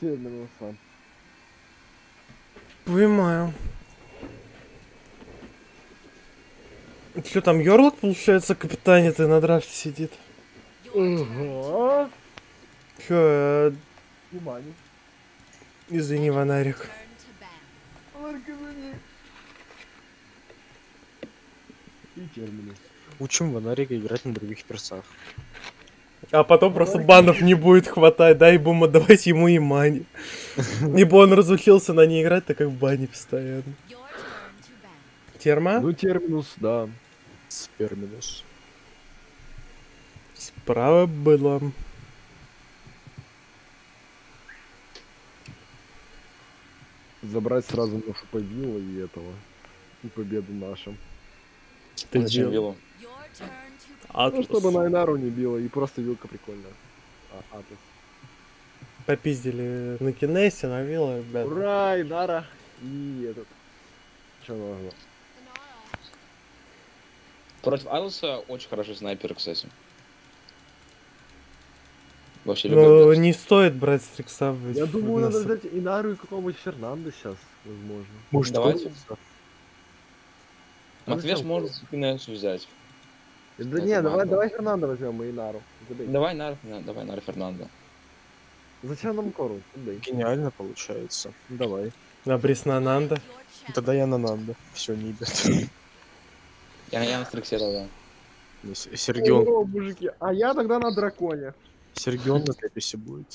Терминуса. Понимаю. Что там, Йорлок, получается, капитане ты на драфте сидит? Ага. Чё, Внимание. извини, Ванарик. И терминус. Учим Ванарика играть на других персах. А потом просто банов не будет хватать, да, и будем отдавать ему и мани. Ибо он разучился на ней играть, так как в бане постоянно. Терма? Ну, терминус, да. Сперминус. Справа было. Забрать сразу нашу побилу и этого. И победу нашу. Ты Зачем делал? виллу? Ну, чтобы на Инару не било, и просто вилка прикольная. Атлас. Попиздили на Кинесе, на Вилла, ребят. Ура, Инара! И этот. Что нужно? Против Атласа очень хороший снайпер, кстати. Вообще любой Ну, бест. не стоит брать стрикса. Я думаю, надо взять Инару и какого-нибудь Фернандо сейчас, возможно. Может, Давайте. Коллинса? Матвеш зачем? может Кинесу взять. Да Это не, ладно. давай Фернандо возьмем и Инару. Забей. Давай на Фернандо. Зачем нам Кору? Забей. Гениально получается. Давай. Абрис Нанда. Тогда я на Нанда. Все, не идет. Я на Стриксе тогда. Сергион. О, мужики, а я тогда на драконе. Сергион на Теписе будет.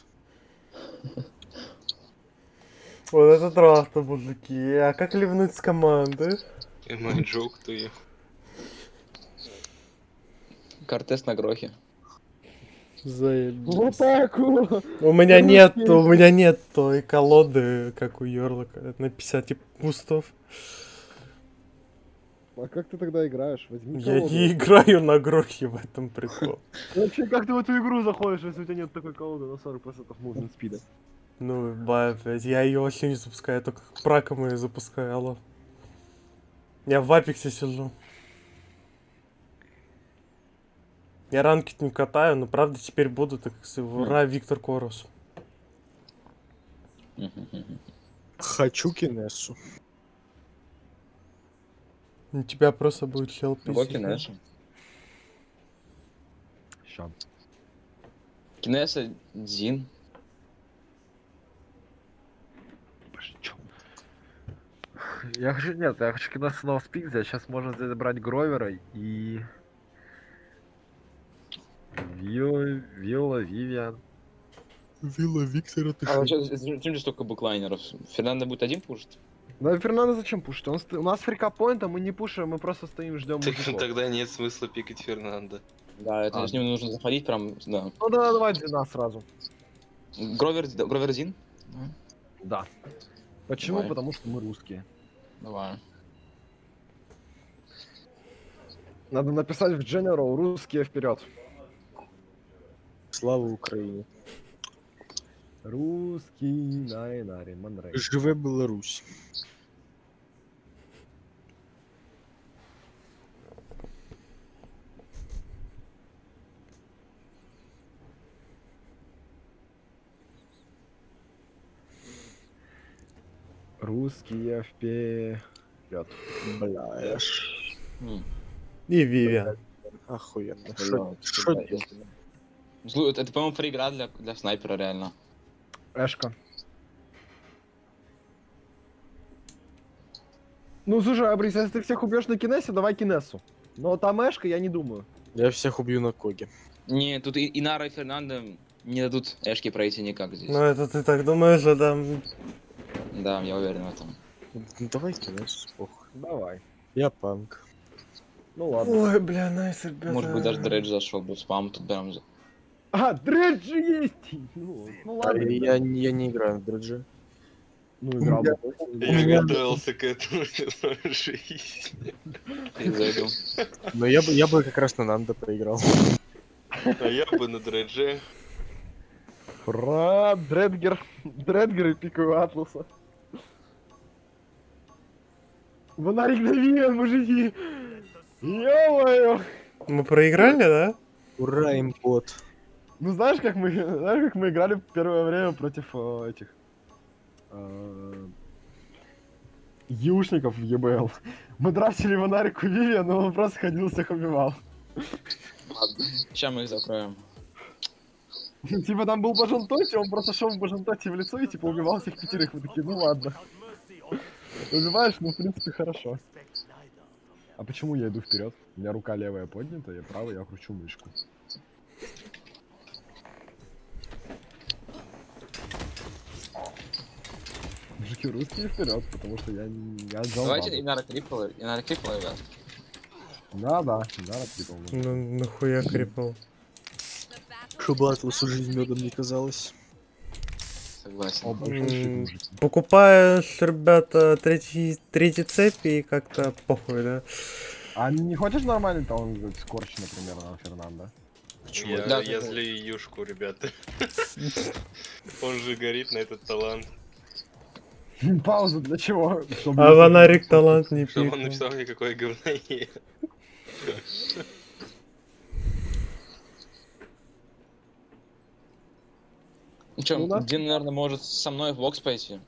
Вот это трахта, мужики. А как ливнуть с команды? Am I joke to you? Кортес на Грохе. Заебись. Вот так вот. У меня нет той колоды, как у Йорлока, на 50 пустов. А как ты тогда играешь? Возьми Я колоду. не играю на Грохе, в этом прикол. Вообще, как ты в эту игру заходишь, если у тебя нет такой колоды на 40% мувмент спида? Ну, блядь, я ее вообще не запускаю, только праком ее запускаю, алло. Я в Апексе сижу. Я ранкет не катаю, но правда теперь буду, так ура, Виктор Корус. Хочу Кинессу. У тебя просто будет хел Какой пиздить. Кинеса? Ща. Кинеса, Дзин. Я хочу кино снова спик взять. Сейчас можно забрать Гровера и... Вилла, Вивиан. Вилла Виктора, ты А зачем здесь столько буклайнеров? Фернандо будет один пушить? Да, Фернандо зачем пушить? У нас фрикапоинта, мы не пушим, мы просто стоим, ждем Так мужиков. тогда нет смысла пикать Фернандо. Да, это с ним нужно заходить прям, да. Ну да, давай 12 сразу. Гровер Зин? Да. Почему? Давай. Потому что мы русские. Давай. Надо написать в General русские вперед. Слава Украине. Русский на Инаре, Манрей. Живе Беларусь. Русские вперед. Бляш. И Вивиан. Охуенно. Бля, Шо да, делать? Это, по-моему, фри игра для снайпера, реально. Эшка. Ну слушай, Абрис, если ты всех убьешь на Кинесе, давай Кинесу. Но там Эшка, я не думаю. Я всех убью на Коге. Не, тут и Нара, и Фернандо не дадут Эшки пройти никак здесь. Ну это ты так думаешь, а там... Да, я уверен в этом. Ну, давай Кинессу, похуй. Давай. Я панк. Ну ладно. Ой, бля, найс, ребята. Может быть, даже Дредж зашел бы, спам тут прям... А, Дредж же есть! Ну ладно. Я не играю в дредже. Ну, играл бы. Я готовился к этому всю жизнь. Я зайду. Но я бы как раз на Нанда поиграл. А я бы на дредже. Ура, Дредгер. Дредгер и пикаю Атласа. Фонарик на Вивиан, мужики! Ё-моё! Мы проиграли, да? Ура, импот. Ну знаешь, как мы играли в первое время против этих юшников в ЕБЛ. Мы драфтили Монарику Вивия, но он просто ходил, всех убивал. Ладно, сейчас мы их закроем. Типа там был Бажантоти, он просто шел в Бажантоти в лицо и типа убивал всех пятерых. Мы такие, ну ладно. Убиваешь, ну в принципе хорошо. А почему я иду вперед? У меня рука левая поднята, я правая, я кручу мышку. Мужики русские вперед, потому что я отжал. Давайте Инара Криппл, ребят. Да, типа. Ну, нахуя крипл. Чтобы Атласу жизнь медом не казалась. Согласен. Покупаешь, ребята, третий цепи и как-то похуй, да? А не хочешь нормальный талант скорч, например, на Фернандо? Да, Я да. злю Юшку, ребята. Он же горит на этот талант. Паузу для чего? А Ванарик талант не Чтобы он пикнул. написал мне, какое говноед. Ну чё, Ну да. Дин, наверное, может со мной в бокс пойти.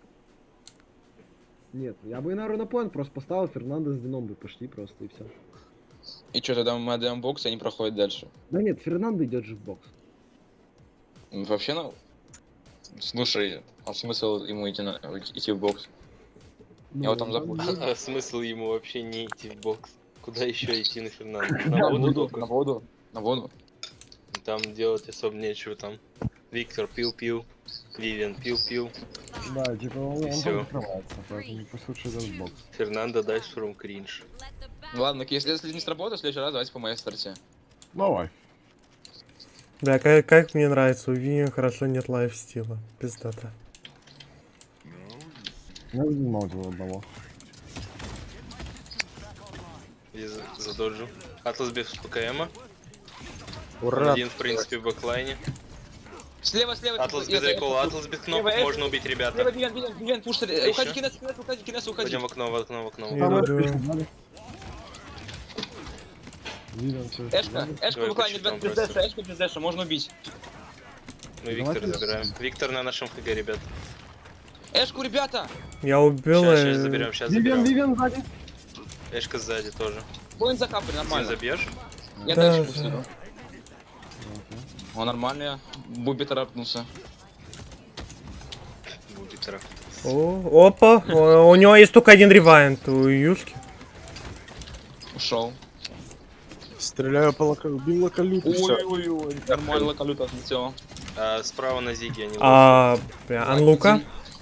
Нет, я бы, наверное, на поинт просто поставил, Фернандо с Дином бы пошли просто и все. И чё, тогда мы отдаем бокс, и они проходят дальше. Да нет, Фернандо идет же в бокс. Вообще, ну... Слушай, а смысл ему идти в бокс? Я вот там запутал. А смысл ему вообще не идти в бокс? Куда еще идти на Фернандо? На На воду воду, только. на воду, на воду. Там делать особо нечего там. Виктор пил-пил, Вивиан пил-пил, Да, типа он И всё. закрывается, поэтому пусть лучше идет в бокс. Фернандо дай шурум кринж. Ладно, если не сработает, в следующий раз давайте по моей старте. Давай. Да, как мне нравится, у Винни хорошо нет лайфстила. Пиздата. Я занимал его одного. Я задоджу. Атлас без ПКМа. Ура! Один, в принципе, в бэклайне. Слева. Атлас без рекола, Атлас без кнопок, Слева, можно убить, Слева, ребята. Вивиан, пушь, еще? уходи, Кинес, уходи. Пойдем в окно, в окно, в окно. Иду. Эшка Давай, в экране, почитаем без просто. дэша, Эшка без дэша, можно убить. Мы Виктора забираем. Виктор на нашем ХГ, ребят. Эшку, ребята! Я убил... Сейчас заберем, сейчас заберем. Вивен сзади. Эшка сзади тоже. Поинт закапли, Ты нормально. забьешь? Я Да, дальше да. пустил. Он нормально, Буби торопнулся. Бубитера. Опа, у него есть только один ревайнд у Юшки. Ушел. Стреляю по убил локалюту, всё. Ой, нормально локалюта отлетела. А справа на Зиге они Бля, Анлука.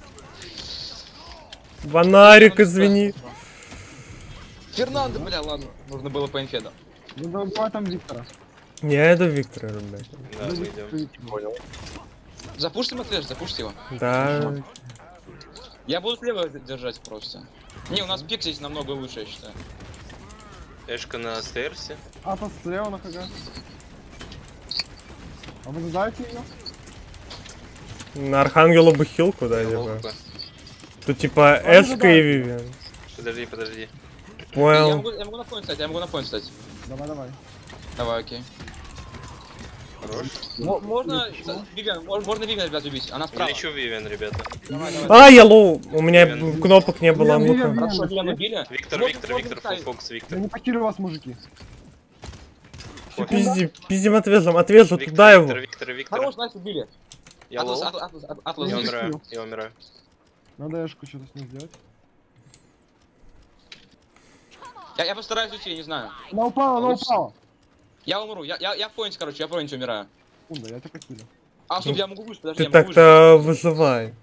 Ванарик, извини. Фернандо, бля, ладно, нужно было по инфеду. Ну давай там Виктора. Не, я иду Виктора, ребят. Да, мы идем. Понял. Запушьте Матвеж, запушьте его. Да. Я буду слева держать просто. Не, у нас пик здесь намного лучше, я считаю. Эшка на стейрсе. А то слева на ХГ. А вы знаете ее? На Архангелу бы хилку дали бы. Ловко. Тут типа Эшка и Вивиан. Подожди. Я Понял. могу на поинт стать, Давай. Давай, окей. Хорош. Можно Вивиан, можно Вивиан, ребят, убить, она справа. Лечу Вивен, ребята. А, я лоу. У меня кнопок не было, Анлука. Хорошо, Вивиан убили. Виктор, Можно Виктор, ставить. фулфокс, Я Виктор. не покину вас, мужики. Пиздим отвежу туда его. Виктор. Хорош, нас убили. Я лоу. Атлас. Я умираю. Надо Эшку что-то с ним сделать. Я постараюсь уйти, я не знаю. Она упала. Я умру, я в поинте, короче, я в поинте умираю. Секунда, я тебя покину. А, стоп, я могу выжить, подожди, Ты я могу выжить. так-то выживай.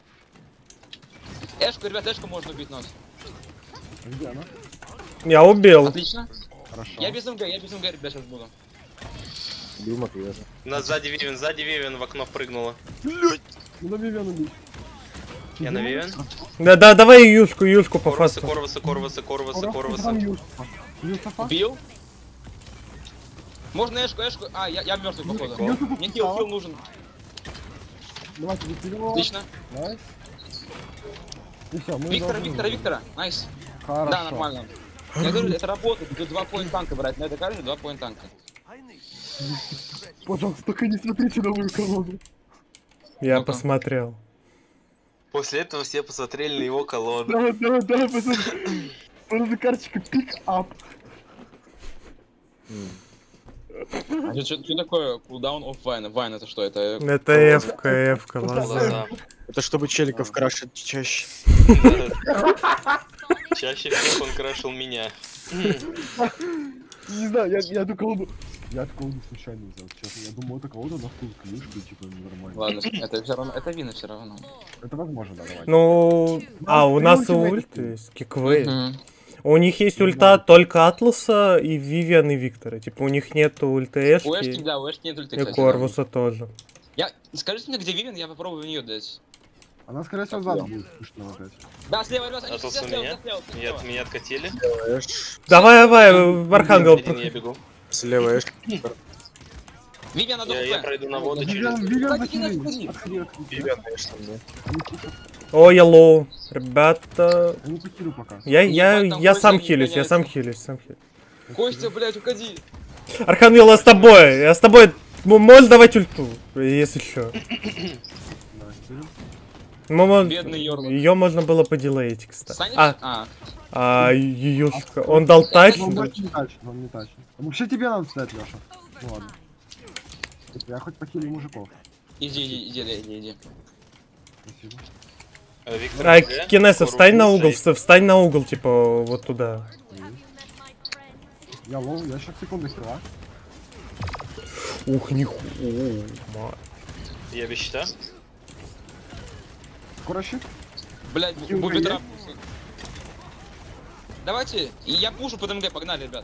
Эшку, ребят, Эшку можно убить нас. Где она? Я убил. Отлично. Хорошо. Я без МГ, ребят, сейчас буду. Убил Матвежа. На сзади Вивен в окно прыгнула. Ну Вивен убить. Я на Вивен. Да, давай юшку по фасту. Корваса. Юсуфа? Убил? Можно Эшку. А, я мертвый, походу. Мне хил нужен. Давайте Виктора. Отлично. Найс. И все, мы Виктора. Найс. Хорошо. Да, нормально. Я говорю, это работает. Тут 2 поинт танка брать. На это кажется 2 поинт танка. Пожалуйста, только не смотрите на мою колоду. Я Ну-ка. посмотрел. После этого все посмотрели на его колоду. Давай, пацаны. Просто карточка пик-ап. А что такое cooldown of Vine? Vine это что? Это... Это Эвка, ладно. Глаза. Это чтобы челиков крашить чаще. Чаще всего он крашил меня. Не знаю, я эту колоду... Я эту колоду случайно взял, честно. Я думал, эта колода на full книжку, типа, нормально. Ладно, это все равно, это вина все равно. Это возможно, да, давай. Ну, у нас и ульт есть, Киквей. Мгм. У них есть ульта только Атласа и Вивиан и Виктора. Типа у них нету ульты У Эшки, Эшки да, у Эшки нет ульты, и кстати. Корвуса тоже. Скажите мне, где Вивен, я попробую в нее дать. Она, скорее всего, сзади будет слышно опять. Да, слева, ребят, они Атлас все у слева, меня. слева. Меня откатили. Давай, в Архангел. Один я бегу. Слева Эш. Вивен надо Я пройду на воду через... Вивиан, Отходи, отходи. отходи. Вивиан, конечно, да. О, Yellow. Ребята. Я не покину пока. Я там сам Костя хилюсь, я сам гоняется. хилюсь. Костя, блядь, уходи. Архангел, я с тобой. Я с тобой. Можешь давать ульту, если что. Бедный Йорван. Ее можно было подилеить, кстати. Станешь? Ее... Он дал тач. Он больше не тачит, он не тачит. Вообще тебе надо встать, Леша. Ну ладно. Я хоть похилю мужиков. Иди. Спасибо. Виктор, А, где? Кинеса, встань на угол, Слушай, встань на угол, типа, вот туда. Я лову, я сейчас секунду хила. Ух, нихуя. Я без щита. Скоро щит? Блядь, Килл бубит есть? раб. Давайте, и я пушу под МГ, погнали, ребят.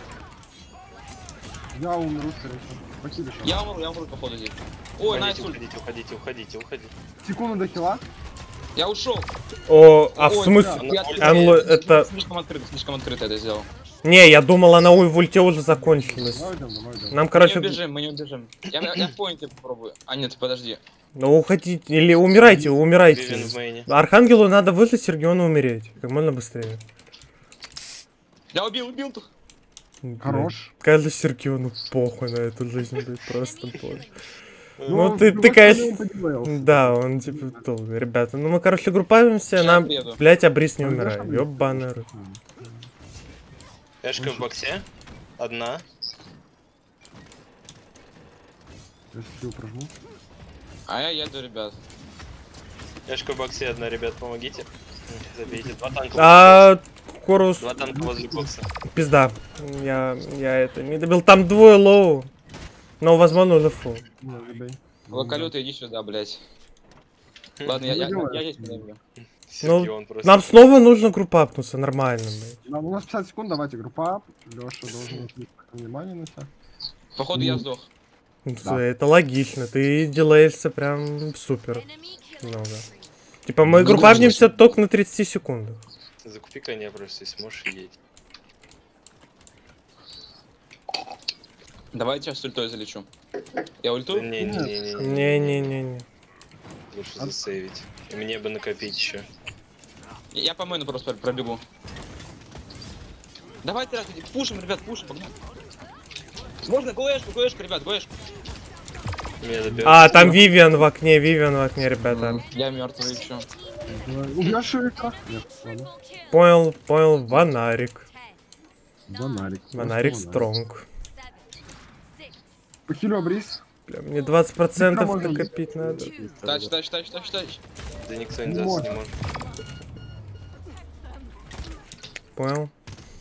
Я умру, скорее всего. Покидыш. Я умру, походу, здесь. Ой, найс ульт. Уходите. Секунду до хила. Я ушел. О, а в Ой, смысле? я- Анло, это... Слишком открыто это сделал. Не, я думал, она в ульте уже закончилась. Давай идем. Нам, Мы короче, мы не убежим. Я в поинте попробую. А нет, подожди. ну уходите, или умирайте. Вивен в мейне. Архангелу надо выжить, Сергиону умереть. Как можно быстрее. Я убил тут. Хорош. Каждый Сергиону похуй на эту жизнь, блядь, просто похуй. Ну, ты, в любом конечно... случае он подделался. Да, он типа долго. Ребята, ну мы, короче, группаемся, Я нам, приеду. блять, Абрис не Пойдёшь умирает. там? Ёбаный рот. Эшка в боксе. Одна. Я скилл прожму. А я еду, ребят. Эшка в боксе одна, ребят, помогите. Забейте. Два танка. А, Корус, Два танка возле бокса. пизда. Я это не добил. Там двое лоу. Но, возможно, уже фул. Не, забей. Локалюта, иди сюда, блядь. Ладно, я здесь подойду. Сергион просто. Нам снова нужно группапнуться, нормально, блядь. Нам у нас 50 секунд, давайте группа. Леша должен отвлечь внимание на себя. Походу я сдох. Да. Это логично, ты делаешься прям супер много. Типа мы группапнемся только на 30 секундах. Закупи коня просто, если можешь едеть. Давай я тебя с ультой залечу. Я ульту? Не-не-не. Не-не-не-не. Лучше засейвить. И мне бы накопить еще. Я по мэну просто пробегу. Давайте раз, пушим, ребят, пушим, погнали. Можно гоэшку, ребят, гоэшку. Меня добьет. А, там Вивиан в окне, ребята. Я мертвый еще. Убьешь Шурика? Нет, ладно. Понял, Ванарик. Банарик. Ванарик Просто стронг. Похилю Абрис. Бля, мне 20% можно накопить надо. Тач. Да никто не даст, не может. Понял.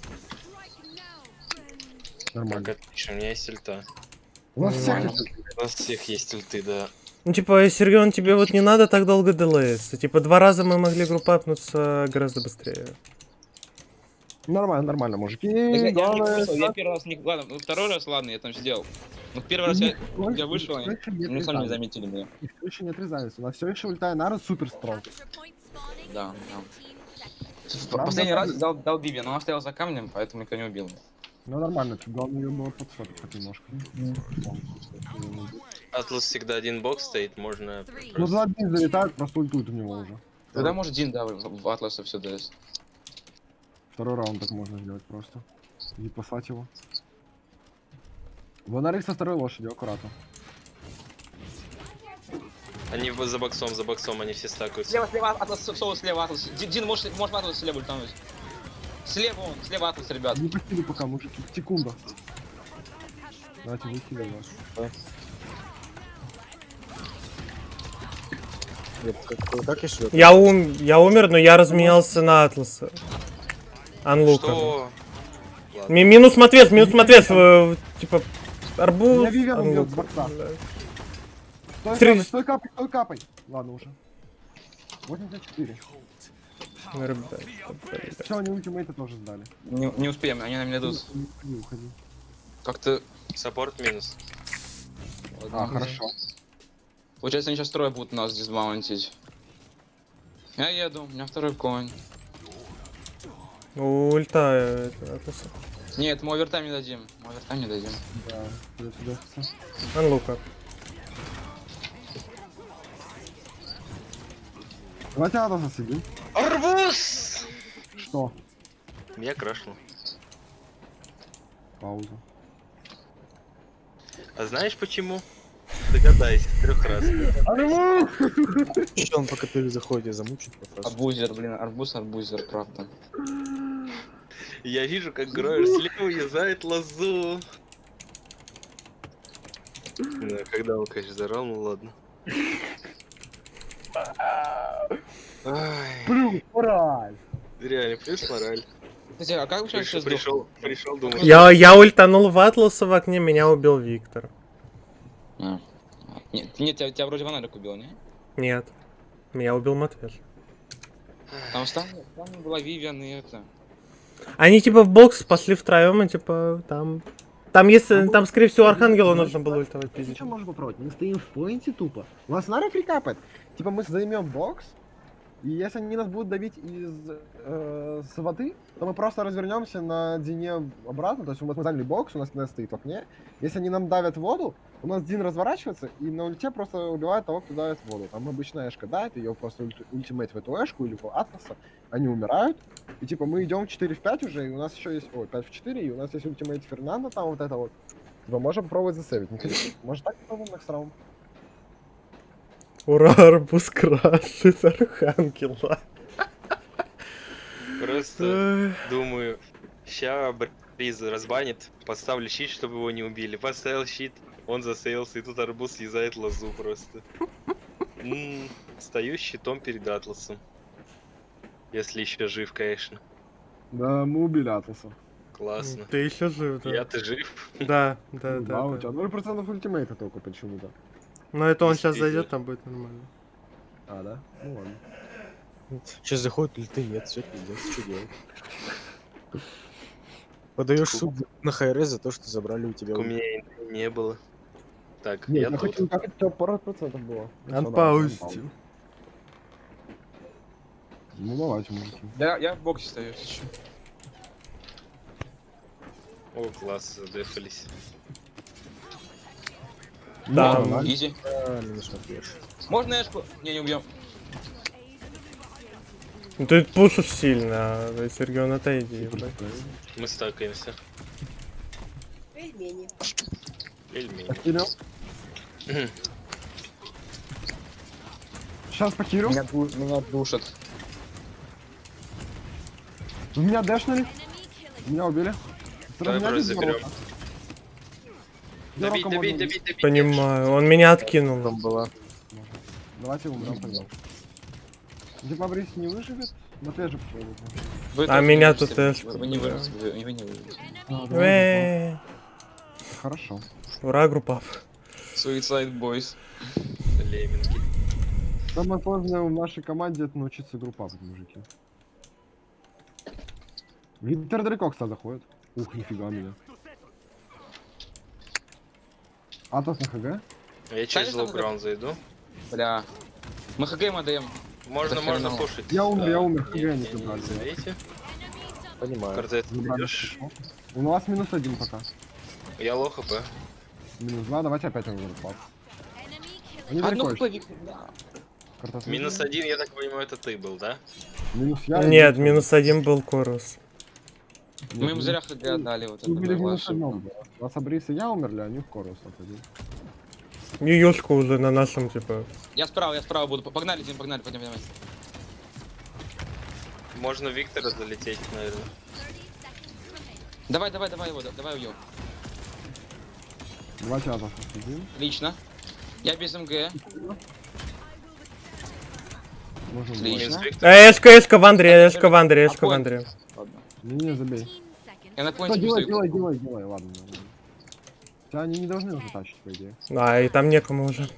Нормально. Так, отлично, у меня есть ульта. У нас всех Нормально. есть. У нас всех есть ульты, да. Ну, типа, Сергеон, тебе вот не надо так долго делеться. Типа, 2 раза мы могли группапнуться гораздо быстрее. Нормально, мужики. Я Главное, первый раз не... Ладно, ну, второй раз, ладно, я там сделал. Ну, первый раз я вышел, они сами не заметили меня. Их все еще не отрезаются. У нас все еще ультая Нара супер стронг. Да. Последний раз дал Биби, но он стоял за камнем, поэтому никто не убил. Ну нормально, тут главное ее было подсотить хоть немножко. Атлас всегда один бокс стоит, можно... Ну за один залетают, просто ультуют в него уже. Тогда может Дин, да, в Атласа все даст. Второй раунд так можно сделать просто. И послать его. Вонарик со второй лошадью, аккуратно. Они за боксом, они все стакаются. Слева, Атлас, Соус, слева, Атлас. Дин, можешь Атлас слева ультануть. Слева он, слева Атлас, ребят. Не пустили пока, мужики. Секунда. Давайте выкидываем вас. Нет, как я шлю? Я умер, но я разменялся на Атласа. Анлука. Что? Минус Матвес, типа, арбуз. Я Вивиан убил Unlock. с бокса. Да. Стой капай. Ладно уже. 84. Ну, ребят, Все, они ультимейты тоже сдали. Не успеем, они на меня идут. Не уходи. Как-то... Саппорт минус. А, хорошо. Получается, они сейчас трое будут нас дисбаунтить. Я еду, у меня второй конь. Ульта Атласа. Нет, мы овертайм не дадим. Да, сюда. Анлука. Давайте надо засидим. Арбуз! Что? Меня крашнул. Пауза. А знаешь почему? Догадайся, 3 раз. Что он пока перезаходит, замучит просто. Арбузер, блин, арбузер, правда. Я вижу, как Гроер слева уезжает лозу. Да, когда он, конечно, зарал, ну ладно. Ай, Плюс, мораль. реально, плюс мораль. Кстати, а как вы сейчас Пришел, думаю. Я ультанул в Атласа в окне, меня убил Виктор. Нет, тебя вроде Вонарик убил, не? Нет. Меня убил Матвес. Там была Вивиан и это. Они типа в бокс пошли втроем, и типа там, там скорее всего Архангелу нужно было ультовать Ты пиздить. что можешь попробовать? Мы стоим в поинте тупо. У нас Нара фрикапает. Типа мы займем бокс, и если они нас будут давить из с воды, то мы просто развернемся на Дине обратно. То есть мы заняли бокс, у нас Кинез стоит в окне. Если они нам давят воду, у нас Дин разворачивается и на ульте просто убивает того, кто давит воду. Там обычно Эшка дает, ее просто ультимейт в эту Эшку или в Атласа. Они умирают. И типа мы идем 4 в 5 уже, и у нас еще есть... Ой, 5 в 4, и у нас есть ультимейт Фернандо, там вот это вот. Типа можем попробовать засейвить. Не хотите? Может так попробуем next round? Ура, арбуз крашит Архангела. Просто думаю, ща Бриз разбанит, поставлю щит, чтобы его не убили. Поставил щит, он засеялся, и тут арбуз съезжает лозу просто. Стою с щитом перед Атласом. Если еще жив, конечно. Да, мы убили Атласа. Классно. Ты еще жив, да? Я-то жив. Да. У тебя 0% ультимейта только почему-то. Но это он сейчас Действительно. зайдет, там будет нормально. А, да? Ну ладно. Сейчас заходит ульты, нет, все пиздец, что делать? Подаешь суд на хайрез за то, что забрали у тебя У ульт. меня не было. Так, Нет, я я тут. хочу, как это пару процентов было. Анпаусти. Ну давайте, мужики. Я в боксе стою, если чё. О, класс, задефались. Да. Изи. Правильно смотришь. Можно Эшку? Не убьем. Ну ты пушишь сильно, а Сергей, отойди. ебать. Мы стакаемся. Пельмени. Пельмени. Покирил. Сейчас покирил. Меня душат. Меня дэшнули. Меня убили. Давай, Меня брось, здесь заберем. дорога. Добить, Дорога добить, можно добить, добить. Понимаю, он меня откинул. Там была. убить. Давайте умрем тогда. Типа Брис не выживет, но ты же попробуй. Вы А тоже не меня выживете, тут Эшку Вы не убили. выживете, вы не выживете. Хорошо. Ура, группа. Suicide Boys. Лемминги. Самое сложное в нашей команде это научиться группапать, мужики. Виктор далеко, кстати, заходит. Ух, нифига меня. Атос на ХГ? Я через Конечно, лоу-граунд зайду. Бля. Мы ХГ им отдаем. Можно хреново. пушить. Я умер, ХГ Не, не не забрали. забейте. Понимаю. Корзет Забрали идешь. хорошо. У нас -1 пока. Я лоу хп. -2, давайте опять его группап. Они Одну далеко хп, еще. Виктор, да. Картос -1, я так понимаю, это ты был, да? Минус я. и Нет, минус -1 был Корус. Мы им зря ХГ отдали, вот это Мы были в была минус ошибка. одном, да. У нас Абрис и я умерли, а они в Корус отходили. И Юшка уже на нашем, типа. Я справа буду. Погнали, Дим, погнали, пойдем, давай. Можно Виктора залететь, наверное. Давай его, давай убьем. Давайте Атос посидим. Лично. Я без МГ. Можно Отлично. убрать. Минус Виктор. Эшка в Андре, эшка в Андре, эшка в Андре. Ладно. Не, забей. Я на Что, поинте делай, стою. делай, ладно. Хотя они не должны уже тащить, по идее. А, и там некому уже.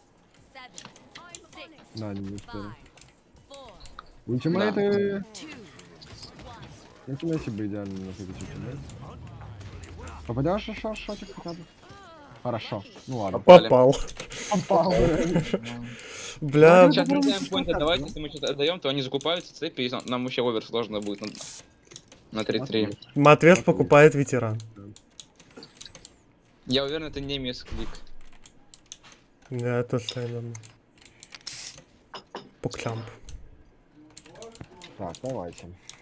Да, они не успели. Ультимейты... Ультимейты бы идеально на этот ультимейт. Попадешь еще шотик хотя бы? Хорошо, ну ладно. Попал. Попал. Бля, Сейчас мы знаем поинты давайте, если мы что-то отдаем, то они закупаются, цепи, и нам вообще овер сложно будет на 3-3. Матвеш покупает ветеран. Я уверен, это не мисклик. Да, то что Пукчамп. Так, давайте.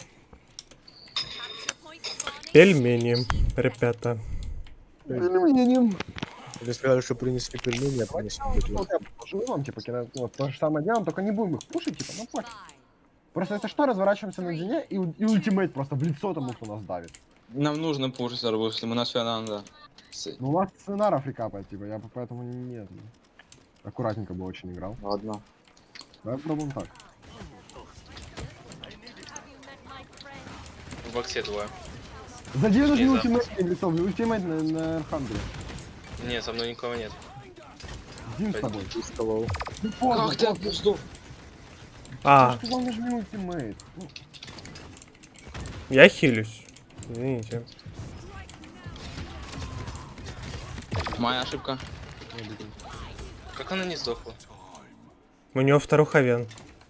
Пельмени, ребята. Или сказали, что принесли пельмени, а принесли бутылку. Мы вам типа вот, то же самое делаем, только не будем их пушить, типа, ну пофиг. Просто если что, разворачиваемся на длине и ультимейт просто в лицо тому, кто нас давит. Нам нужно пушить арбуз, если мы нас все надо. Ну у вас сценаров рекапает, типа, я поэтому нет. Аккуратненько бы очень играл. Ладно. Давай попробуем так. В боксе двое. Задержи Шли за. ультимейт в лицо, ультимейт на Архангеле. Не, со мной никого нет. Дим с тобой. Сказал. Ну поздно, Как ты поздно. отпустил? А, Я сказал, нажми ультимейт. Ну, я хилюсь. Извините. Моя ошибка. Как она не сдохла? У него второй хавен.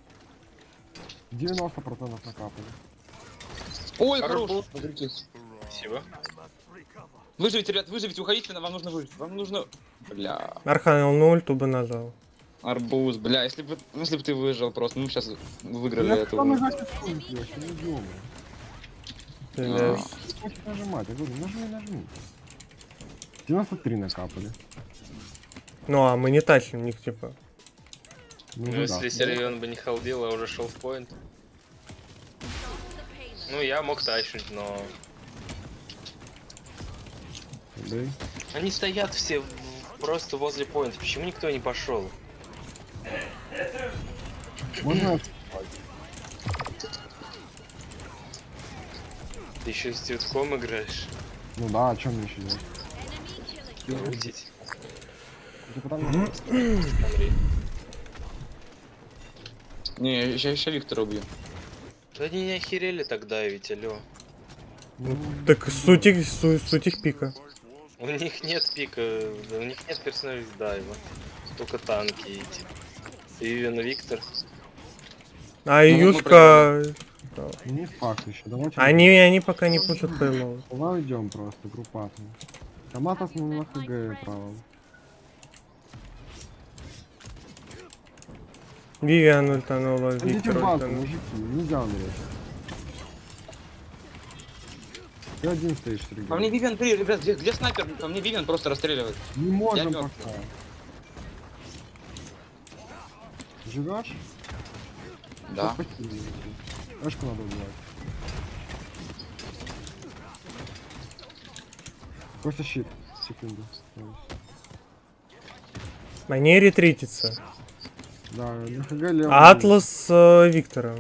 90% накапали. Ой, Арбуз. хорош. Смотрите. Спасибо. Выживите, ребят, выживите, уходите, вам нужно выжить. Вам нужно... Бля. Архангел 0, тубы нажал. Арбуз, бля, если бы ты выжил просто, мы сейчас выиграли Я эту. сам нажать не идём. Блядь. Хочешь нажимать, я говорю, нажми. 93 накапали. Ну а мы не тащим них, типа. Ну, да. если Сергей бы не халдил, а уже шел в поинт. Ну, я мог тащить, но... Да. Они стоят все просто возле поинта. Почему никто не пошел? Можно Ты еще с цветком играешь? Ну да, о чем мне еще делать? Крутить. Типа там Смотри. Не, еще Виктора убью. Да они не охерели тогда ведь, алё. Так суть их пика. У них нет пика, да, у них нет персонажей дайва. Только танки эти. Вивен Виктор. А Ну, мы Юшка... не факт еще. Давайте. Они пока не пушат пейлоуд. Давай уйдем просто, группатно. Томатос на ХГ право. Вивиан ультанула, Идите Виктор в банку, ультанул. мужики, нельзя умереть. Ты один стоишь, Сергей. По мне Вивиан, ребят, где снайпер? По мне Вивиан просто расстреливает. Не можем Я мёртв. пока. Живешь? Да. Эшку надо убивать. Костя щит. Секунду. Они ретритятся. Да, на ХГ лево. А Атлас Виктора.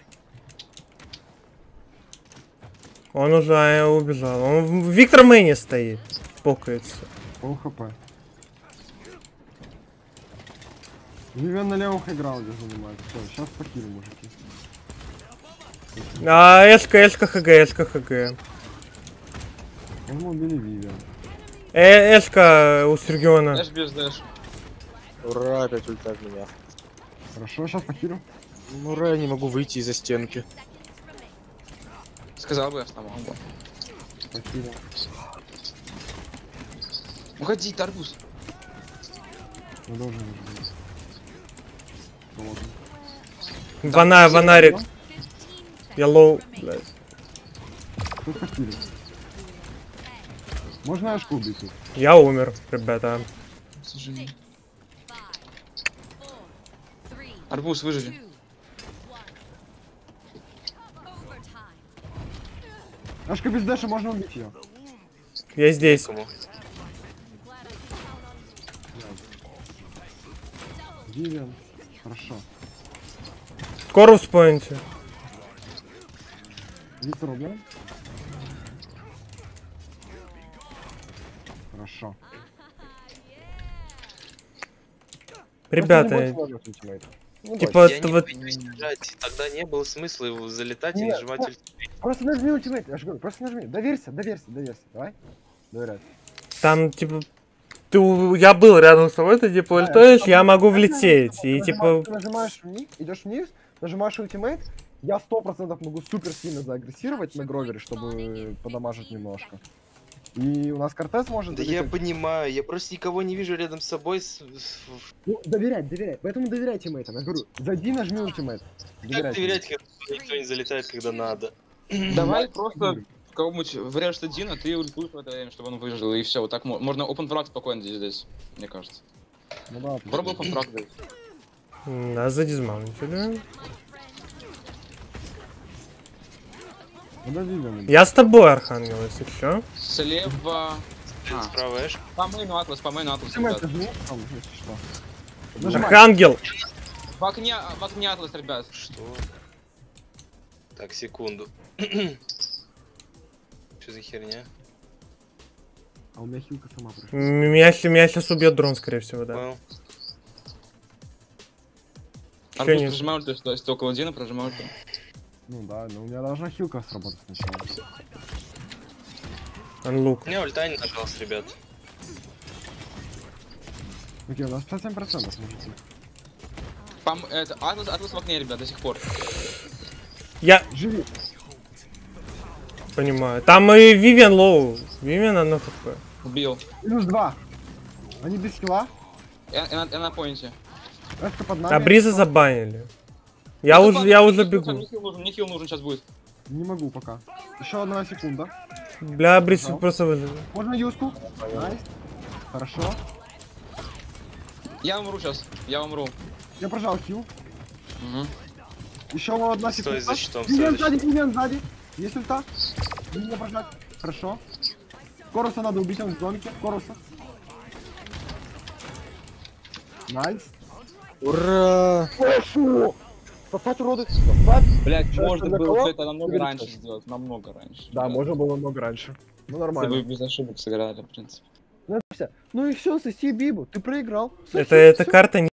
Он уже убежал. Он в Виктор Мэне стоит. Покается. Пол хп. Вивен на левом хайграунде занимает. Все, сейчас покинем, мужики. А Эшка ХГ. Мы убили Вивен. Эшка у Сергиона. Дэш без дэш. Ура, опять ульта в меня. Хорошо, сейчас покинем. Ну, ура, я не могу выйти из-за стенки. Сказал бы, я вставал бы. Покинем. Уходи, Тарбуз. Мы должны выжить. Поможем. Ванарик. Yellow, блядь. Кто хотели? Можно Ашку убить? тут? Я умер, ребята. К сожалению. Арбуз, выживи. Ашка без дэша, можно убить ее. Я здесь. Кому? Вивиан. Хорошо. Корус в поинте. Виктор убьем? Хорошо. Ребята, Просто не больше ультимейта. Не типа, больше. Я это не вот... боюсь нажать, тогда не было смысла его залетать и Нет, нажимать нет. ультимейт. Просто нажми ультимейт, я же говорю, просто нажми. Доверься. Давай. Доверяй. Там, типа... Я был рядом с тобой, ты, типа, ультуешь, я могу влететь. И, типа... Ты нажимаешь вниз, идешь вниз, нажимаешь ультимейт, я 100% могу супер сильно заагрессировать на Гровере, чтобы подамажить немножко. И у нас Кортес может... Да я залететь. понимаю, я просто никого не вижу рядом с собой. Ну, доверять. Поэтому доверяй тиммейтам. Я говорю, зайди, нажми ультимейт. Как доверять, когда никто не залетает, когда надо? Давай просто кого-нибудь врежь Дина, ты ультуешь в это время, чтобы он выжил, и все. Вот так можно open frag спокойно здесь, мне кажется. Ну да. Попробуй open frag здесь. Да, задизмаунтили. Ну да, Вивиан. Я с тобой, Архангел, если чё. Слева... Справа Эш. По мейну Атлас, Ультимейт ребят. нажми, там, если что. Нажимай. Архангел! В окне Атлас, ребят. Что? Так, секунду. Что за херня? А у меня хилка сама прошла. Меня сейчас убьет дрон, скорее всего, да. Понял. Чё Арбуз нет? прожимай ульту, если около Дина, прожимай ульту. Ну да, но у меня должна хилка сработать сначала. Анлук. У меня ульта не нажалась, ребят. Окей, у нас 57% мужики. Это, Атлас в окне, ребят, до сих пор. Я Живи. понимаю. Там и Вивиан лоу. Вивиан одно хп. Убил. Минус 2. Они без хила. Я на поинте. Эшка под нами. А Бриза забанили. Я уже бегу. Мне хил нужен сейчас будет. Не могу пока. Еще 1 секунда. Бля, Бриз Ага. просто вылезет. Можно юску? Найс. Хорошо. Я умру сейчас, я умру. Я прожал хил. Угу. Еще 1 Стой секунда. за щитом, Вивиан стой за сзади, Вивиан сзади. Есть ульта? Меня прожать. Хорошо. Коруса надо убить, он в домике. Коруса. Найс. Ура! Хорошо. Сосать уроды. Сосать. Блять, Сейчас можно для было кого? все это намного Игорь раньше Петрович. сделать, намного раньше. Да, можно было много раньше. Ну Если нормально. бы без ошибок сыграли, в принципе. Ну и все, соси Бибу, ты проиграл. Соси, Это всё. карта